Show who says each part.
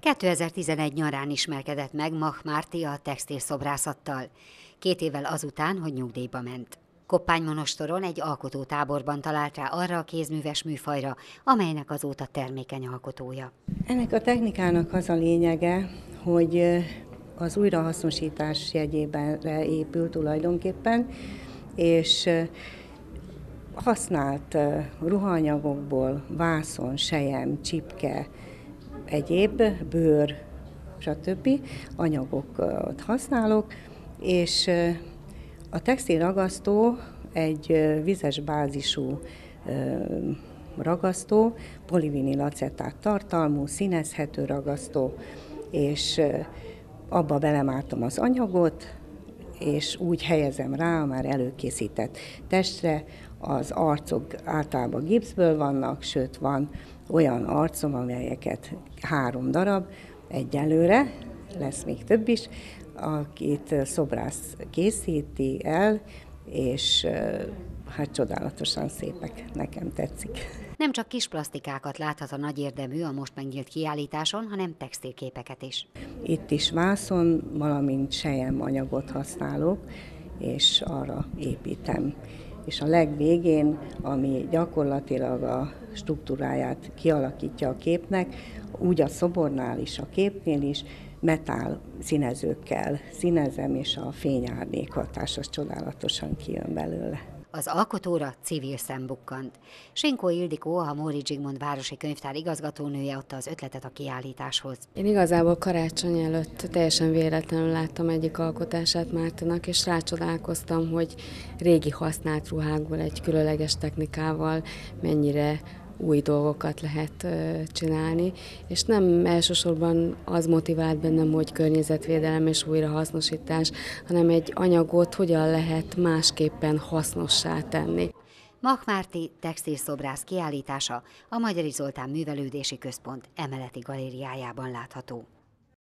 Speaker 1: 2011 nyarán ismerkedett meg Mach Márti a textilszobrászattal, 2 évvel azután, hogy nyugdíjba ment. Koppánymonostoron egy alkotótáborban talált rá arra a kézműves műfajra, amelynek azóta termékeny alkotója.
Speaker 2: Ennek a technikának az a lényege, hogy az újrahasznosítás jegyében épül tulajdonképpen, és használt ruhaanyagokból, vászon, sejem, csipke, egyéb, bőr, stb. Anyagokat használok, és a textilragasztó egy vizes bázisú ragasztó, polivinilacetát tartalmú, színezhető ragasztó, és abba belemártom az anyagot, és úgy helyezem rá a már előkészített testre. Az arcok általában gipszből vannak, sőt van olyan arcom, amelyeket 3 darab egyelőre, lesz még több is, akit szobrász készíti el, és hát csodálatosan szépek, nekem tetszik.
Speaker 1: Nem csak kis plastikákat láthat a nagy érdemű a most megnyílt kiállításon, hanem textilképeket is.
Speaker 2: Itt is vászon, valamint sejem anyagot használok, és arra építem. És a legvégén, ami gyakorlatilag a struktúráját kialakítja a képnek, úgy a szobornál is, a képnél is, metál színezőkkel színezem, és a fényárnyék hatás az csodálatosan kijön belőle.
Speaker 1: Az alkotóra civil szem bukkant. Sinkó Ildikó, a Móricz Zsigmond városi könyvtár igazgatónője adta az ötletet a kiállításhoz.
Speaker 3: Én igazából karácsony előtt teljesen véletlenül láttam egyik alkotását Mártinak, és rácsodálkoztam, hogy régi használt ruhákból egy különleges technikával mennyire új dolgokat lehet csinálni, és nem elsősorban az motivált bennem, hogy környezetvédelem és újrahasznosítás, hanem egy anyagot hogyan lehet másképpen hasznossá tenni.
Speaker 1: Mach Márti textilszobrász kiállítása a Magyari Zoltán Művelődési Központ emeleti galériájában látható.